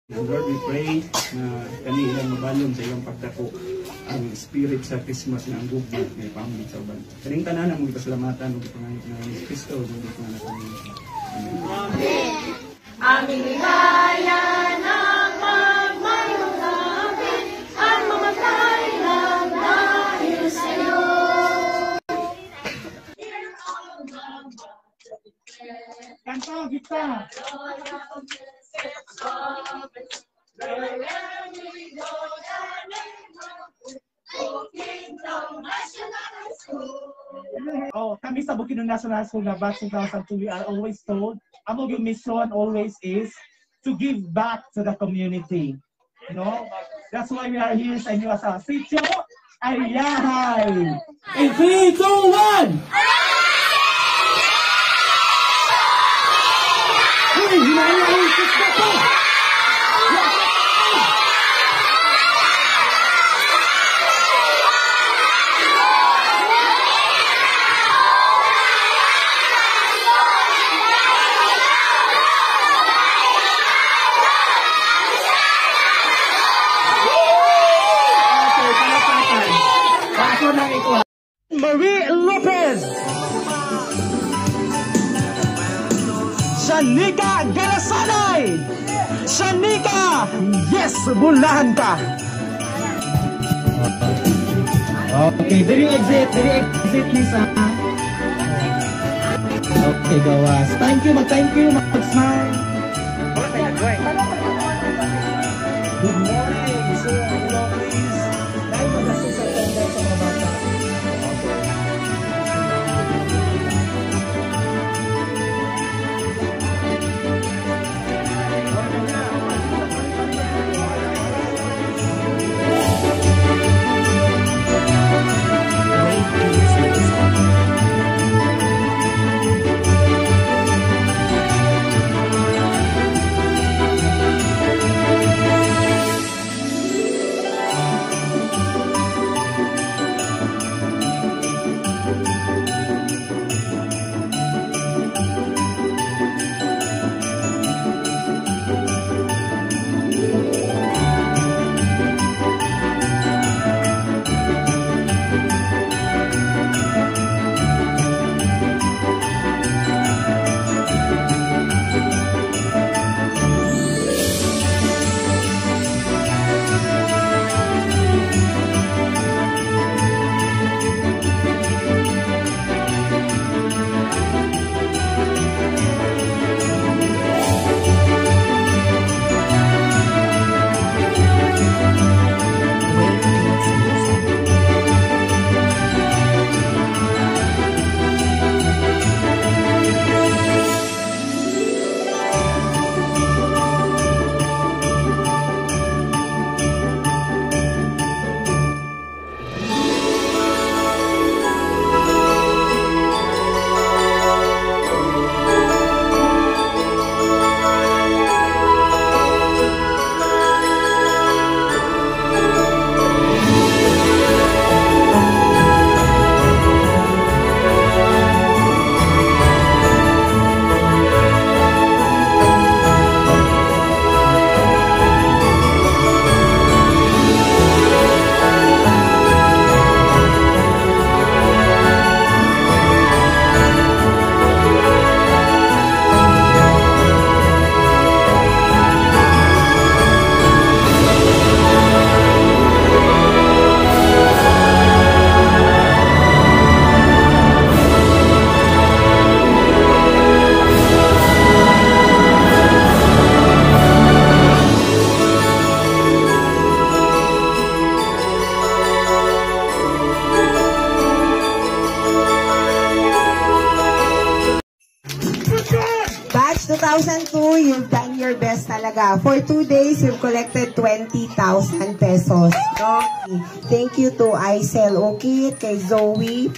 Lord, we pray na kanilang mabalon sa iyong pagdako ang spirit sa Christmas na ang gugma ng pamilya sa uban. Kaning tanan ang mga pasalamatan ug pangayot na ni Kristo ug mga natin. Amen. Aming ligaya ng magmayong gabi at mamatay lang dahil sa'yo. Kanta, kita! Oh, kami sa Bukidnon National School na batch 2002, we are always told, among yung mission always is to give back to the community. You know? That's why we are here sa inyo sa Sitio Ayahay! In 3, 2, 1! Marie Lopez, Shanika Garasanay, Shanika, yes, bulahan ka. Okay, diri exit Lisa. Okay, gawas. Thank you, mag-smile. Good morning, so hello please. Dahil mag-asus sa tanda sa mga bata. Batch 2002, you've done your best talaga. For 2 days, you've collected 20,000 pesos. Okay. Thank you to Aisel Okit, kay Zoe,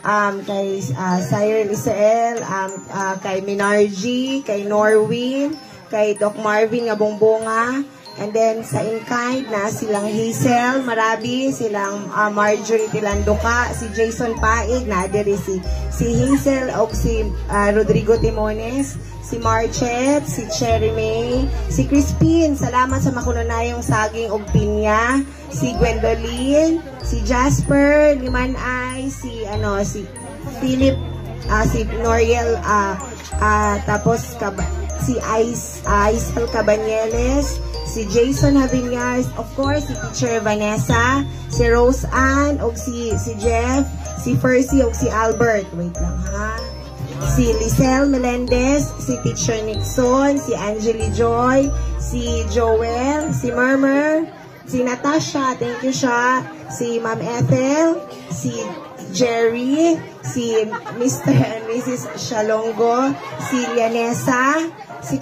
kay Sire Israel, kay Minarji, kay Norwin, kay Doc Marvin nga bongbonga, and then sa in-kind na silang Hazel Marabi, silang Marjorie Tilandoka, si Jason Paig, na si Hazel o si Rodrigo Timones, si Marchet, si Cherry May, si Crispin, salamat sa makunanayong saging og pinya, si Gwendolyn, si Jasper, Limanay, si Philip, si Noriel, tapos si Aisel Cabanyeles, si Jason Haviñas, of course, si Teacher Vanessa, si Rose Ann, og si Jeff, si Percy, og si Albert. Wait lang ha. Si Lisel Melendez, si Teacher Nixon, si Angeli Joy, si Joel, si Murmur, si Natasha, thank you siya, si Ma'am Ethel, si Jerry, si Mr. and Mrs. Shalongo, si Lianesa, si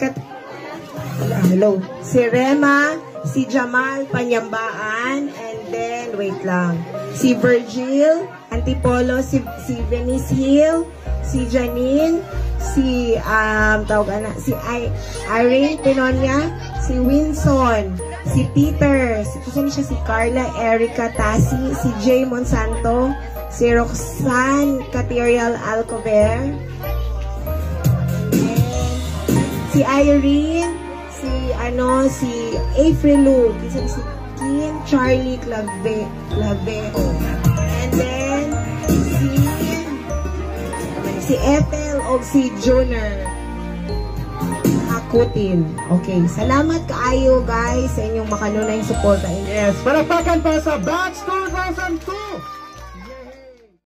si Rema, si Jamal Panyambaan, and then, wait lang, si Virgil Antipolo, si Venice Hill, si Janine, si Irene Pinonia, si Winson, si Peter, si Carla Erica Tassi, si Jay Monsanto, si Roxanne Caterial Alcover, si Irene, si April, si Kim Charlie Clavejo, and then si Ethel o si Junior Hakutin. Okay, salamat kaayo guys sa inyong makanunay suporta. Yes, parapakan pa sa Batch 2002!